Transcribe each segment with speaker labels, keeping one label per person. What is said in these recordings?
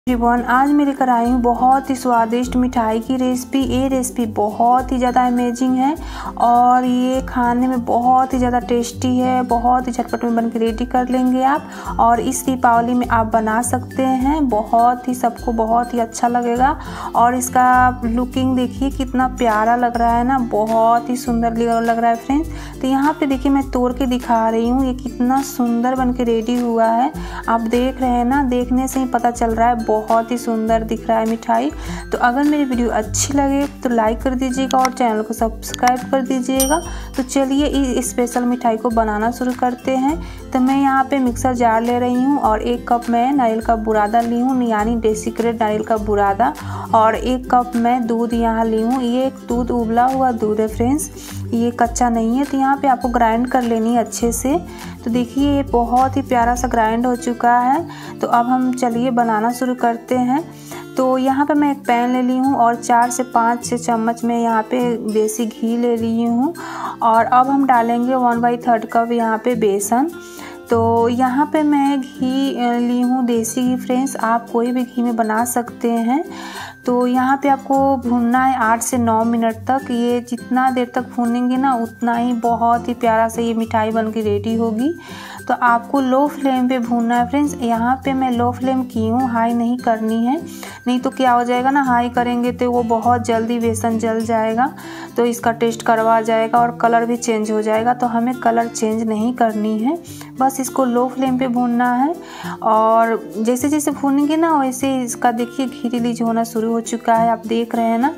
Speaker 1: Everyone, आज मैं लेकर आई हूँ बहुत ही स्वादिष्ट मिठाई की रेसिपी। ये रेसिपी बहुत ही ज़्यादा अमेजिंग है और ये खाने में बहुत ही ज़्यादा टेस्टी है। बहुत ही झटपट में बन के रेडी कर लेंगे आप और इस दीपावली में आप बना सकते हैं। बहुत ही सबको बहुत ही अच्छा लगेगा और इसका लुकिंग देखिए कितना प्यारा लग रहा है ना, बहुत ही सुंदर लग रहा है फ्रेंड्स। तो यहाँ पे देखिए मैं तोड़ के दिखा रही हूँ ये कितना सुंदर बन के रेडी हुआ है। आप देख रहे हैं ना, देखने से ही पता चल रहा है बहुत ही सुंदर दिख रहा है मिठाई। तो अगर मेरी वीडियो अच्छी लगे तो लाइक कर दीजिएगा और चैनल को सब्सक्राइब कर दीजिएगा। तो चलिए इस स्पेशल मिठाई को बनाना शुरू करते हैं। तो मैं यहाँ पे मिक्सर जार ले रही हूँ और 1 कप मैं नारियल का बुरादा ली हूँ, यानी डेसिक्रेट नारियल का बुरादा, और 1 कप मैं दूध यहाँ ली हूँ। ये दूध उबला हुआ दूध है फ्रेंड्स, ये कच्चा नहीं है। तो यहाँ पे आपको ग्राइंड कर लेनी है अच्छे से। तो देखिए ये बहुत ही प्यारा सा ग्राइंड हो चुका है। तो अब हम चलिए बनाना शुरू करते हैं। तो यहाँ पे मैं एक पैन ले ली हूँ और 4 से 5 चम्मच में यहाँ पे देसी घी ले ली हूँ और अब हम डालेंगे 1/3 कप यहाँ पे बेसन। तो यहाँ पे मैं घी ली हूँ देसी घी फ्रेंड्स, आप कोई भी घी में बना सकते हैं। तो यहाँ पे आपको भूनना है 8 से 9 मिनट तक। ये जितना देर तक भूनेंगे ना उतना ही बहुत ही प्यारा से ये मिठाई बन के रेडी होगी। तो आपको लो फ्लेम पे भूनना है फ्रेंड्स। यहाँ पे मैं लो फ्लेम की हूँ, हाई नहीं करनी है, नहीं तो क्या हो जाएगा ना, हाई करेंगे तो वो बहुत जल्दी बेसन जल जाएगा तो इसका टेस्ट कड़वा जाएगा और कलर भी चेंज हो जाएगा। तो हमें कलर चेंज नहीं करनी है, बस इसको लो फ्लेम पे भूनना है। और जैसे जैसे भूनेंगे ना वैसे इसका देखिए घी रिलीज होना शुरू हो चुका है, आप देख रहे हैं ना।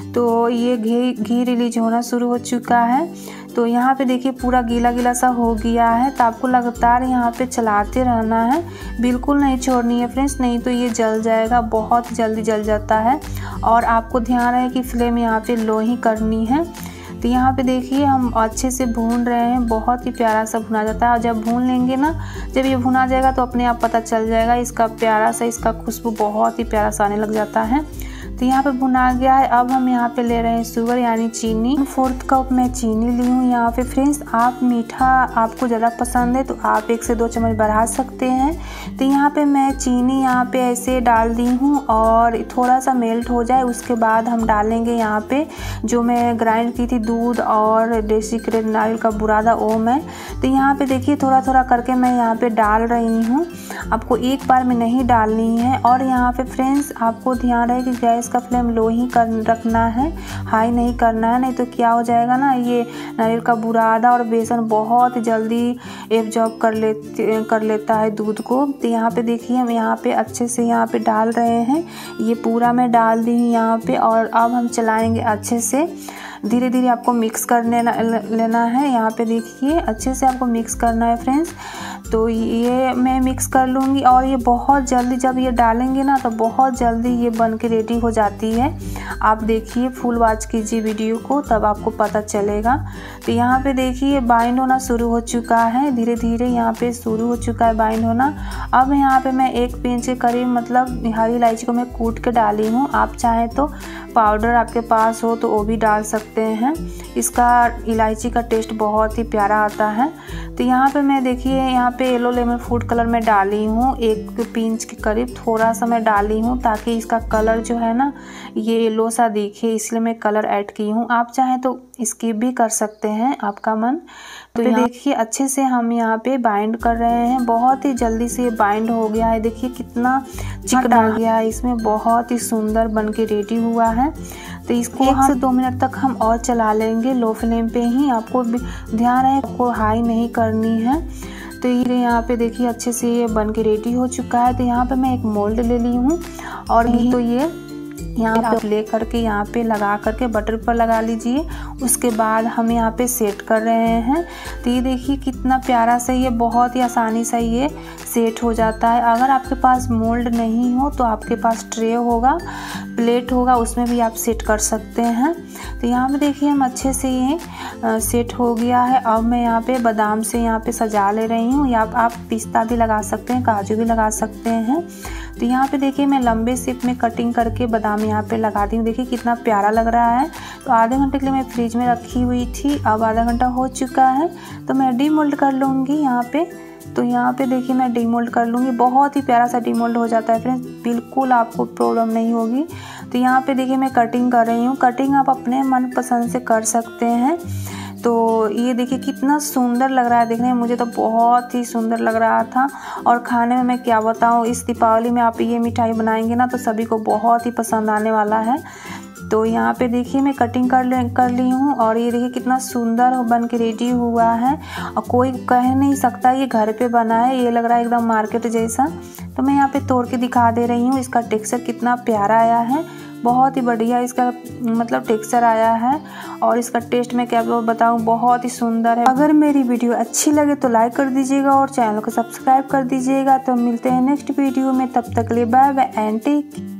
Speaker 1: तो ये घी रिलीज होना शुरू हो चुका है। तो यहाँ पे देखिए पूरा गीला गीला सा हो गया है। तो आपको लगातार यहाँ पे चलाते रहना है, बिल्कुल नहीं छोड़नी है फ्रेंड्स, नहीं तो ये जल जाएगा, बहुत जल्दी जल जाता है। और आपको ध्यान रहे कि फ्लेम यहाँ पे लो ही करनी है। तो यहाँ पे देखिए हम अच्छे से भून रहे हैं, बहुत ही प्यारा सा भुना जाता है। और जब भून लेंगे ना, जब ये भुना जाएगा तो अपने आप पता चल जाएगा इसका प्यारा सा, इसका खुशबू बहुत ही प्यारा सा आने लग जाता है। तो यहाँ पे भुना गया है। अब हम यहाँ पे ले रहे हैं शुगर यानी चीनी। 1/4 कप मैं चीनी ली हूँ यहाँ पे फ्रेंड्स। आप मीठा आपको ज़्यादा पसंद है तो आप 1 से 2 चम्मच बढ़ा सकते हैं। तो यहाँ पे मैं चीनी यहाँ पे ऐसे डाल दी हूँ और थोड़ा सा मेल्ट हो जाए उसके बाद हम डालेंगे यहाँ पे जो मैं ग्राइंड की थी दूध और डेसिक्रेट नारियल का बुरादा, वो मैं। तो यहाँ पे देखिए थोड़ा थोड़ा करके मैं यहाँ पे डाल रही हूँ, आपको एक बार में नहीं डालनी है। और यहाँ पे फ्रेंड्स आपको ध्यान रहे कि गैस का फ्लेम लो ही रखना है, हाई नहीं करना है, नहीं तो क्या हो जाएगा ना, ये नारियल का बुरादा और बेसन बहुत जल्दी एब्जॉर्ब कर लेता है दूध को। तो यहाँ पे देखिए हम यहाँ पे अच्छे से यहाँ पे डाल रहे हैं, ये पूरा मैं डाल दी हूँ यहाँ पे। और अब हम चलाएंगे अच्छे से, धीरे धीरे आपको मिक्स कर लेना है। यहाँ पे देखिए अच्छे से आपको मिक्स करना है फ्रेंड्स। तो ये मैं मिक्स कर लूँगी और ये बहुत जल्दी जब ये डालेंगे ना तो बहुत जल्दी ये बन के रेडी हो जाती है। आप देखिए फुल वॉच कीजिए वीडियो को, तब आपको पता चलेगा। तो यहाँ पे देखिए बाइंड होना शुरू हो चुका है, धीरे धीरे यहाँ पे शुरू हो चुका है बाइंड होना। अब यहाँ पे मैं 1 पिंच के करीब मतलब हरी इलायची को मैं कूट के डाली हूँ। आप चाहें तो पाउडर आपके पास हो तो वो भी डाल सकते हैं, इसका इलायची का टेस्ट बहुत ही प्यारा आता है। तो यहाँ पे मैं देखिए यहाँ पे येलो लेमन फूड कलर में डाली हूँ 1 पिंच के करीब, थोड़ा सा मैं डाली हूँ ताकि इसका कलर जो है ना ये येलो सा दिखे, इसलिए मैं कलर ऐड की हूँ। आप चाहें तो स्किप भी कर सकते हैं, आपका मन। तो देखिए अच्छे से हम यहाँ पे बाइंड कर रहे हैं, बहुत ही जल्दी से ये बाइंड हो गया है। देखिए कितना चिकना आ गया है, इसमें बहुत ही सुंदर बन के रेडी हुआ है। तो इसको 1 से 2 मिनट तक हम और चला लेंगे लो फ्लेम पे ही। आपको ध्यान है आपको हाई नहीं करनी है। तो ये यहाँ पे देखिए अच्छे से ये बन के रेडी हो चुका है। तो यहाँ पे मैं एक मोल्ड ले ली हूँ और तो ये यहाँ पे ले करके यहाँ पे लगा करके बटर पर लगा लीजिए। उसके बाद हम यहाँ पे सेट कर रहे हैं। तो ये देखिए कितना प्यारा सा, ये बहुत ही आसानी से ये सेट हो जाता है। अगर आपके पास मोल्ड नहीं हो तो आपके पास ट्रे होगा, प्लेट होगा, उसमें भी आप सेट कर सकते हैं। तो यहाँ पे देखिए हम अच्छे से ये सेट हो गया है। अब मैं यहाँ पे बादाम से यहाँ पे सजा ले रही हूँ, या आप पिस्ता भी लगा सकते हैं, काजू भी लगा सकते हैं। तो यहाँ पे देखिए मैं लंबे शेप में कटिंग करके बादाम यहाँ पे लगा दी हूँ, देखिए कितना प्यारा लग रहा है। तो आधे घंटे के लिए मैं फ्रिज में रखी हुई थी, अब आधा घंटा हो चुका है तो मैं डीमोल्ड कर लूँगी यहाँ पे। तो यहाँ पे देखिए मैं डीमोल्ड कर लूँगी। बहुत ही प्यारा सा डीमोल्ड हो जाता है फ्रेंड्स, बिल्कुल आपको प्रॉब्लम नहीं होगी। तो यहाँ पे देखिए मैं कटिंग कर रही हूँ। कटिंग आप अपने मन पसंद से कर सकते हैं। तो ये देखिए कितना सुंदर लग रहा है देखने में, मुझे तो बहुत ही सुंदर लग रहा था। और खाने में मैं क्या बताऊँ, इस दीपावली में आप ये मिठाई बनाएंगे ना तो सभी को बहुत ही पसंद आने वाला है। तो यहाँ पे देखिए मैं कटिंग कर ली हूँ और ये देखिए कितना सुंदर बन के रेडी हुआ है और कोई कह नहीं सकता ये घर पे बना है, ये लग रहा है एकदम मार्केट जैसा। तो मैं यहाँ पे तोड़ के दिखा दे रही हूँ। इसका टेक्सचर कितना प्यारा आया है, बहुत ही बढ़िया इसका मतलब टेक्सचर आया है। और इसका टेस्ट मैं क्या बताऊँ, बहुत ही सुंदर है। अगर मेरी वीडियो अच्छी लगे तो लाइक कर दीजिएगा और चैनल को सब्सक्राइब कर दीजिएगा। तो मिलते हैं नेक्स्ट वीडियो में, तब तक के लिए बाय बाय एंड टेक।